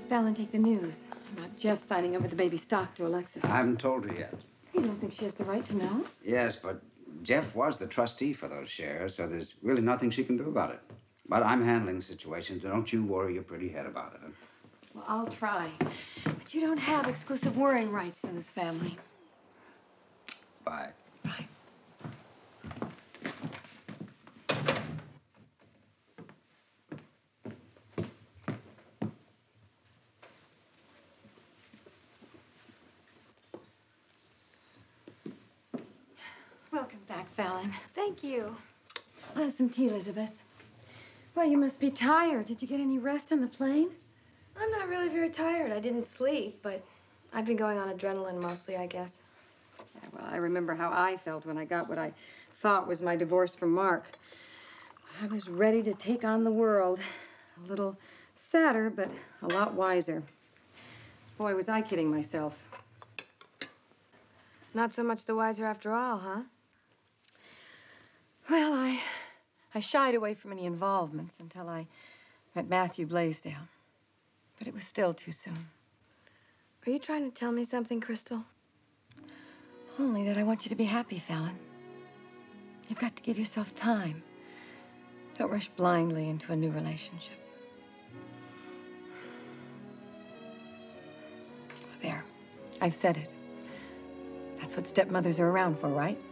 Fallon take the news about Jeff signing over the baby stock to Alexis? I haven't told her yet. You don't think she has the right to know? Yes, but Jeff was the trustee for those shares, so there's really nothing she can do about it. But I'm handling the situation. Don't you worry your pretty head about it. Huh? Well, I'll try. But you don't have exclusive worrying rights in this family. Bye. Bye. Welcome back, Fallon. Thank you. Some tea, Elizabeth. Well, you must be tired. Did you get any rest on the plane? I'm not really very tired. I didn't sleep, but I've been going on adrenaline mostly, I guess. Yeah, well, I remember how I felt when I got what I thought was my divorce from Mark. I was ready to take on the world. A little sadder, but a lot wiser. Boy, was I kidding myself. Not so much the wiser after all, huh? Well, I shied away from any involvements until I met Matthew Blaisdell. But it was still too soon. Are you trying to tell me something, Crystal? Only that I want you to be happy, Fallon. You've got to give yourself time. Don't rush blindly into a new relationship. There. I've said it. That's what stepmothers are around for, right?